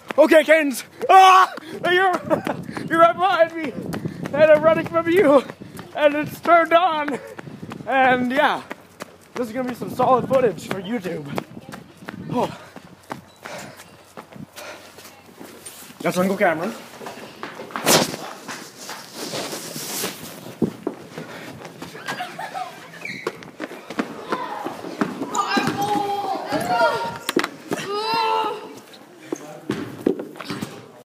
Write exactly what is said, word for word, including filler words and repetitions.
Okay, Kens. Ah! You're, you're right behind me. And I'm running from you. And it's turned on. And yeah, this is gonna be some solid footage for YouTube. Oh. Got single camera.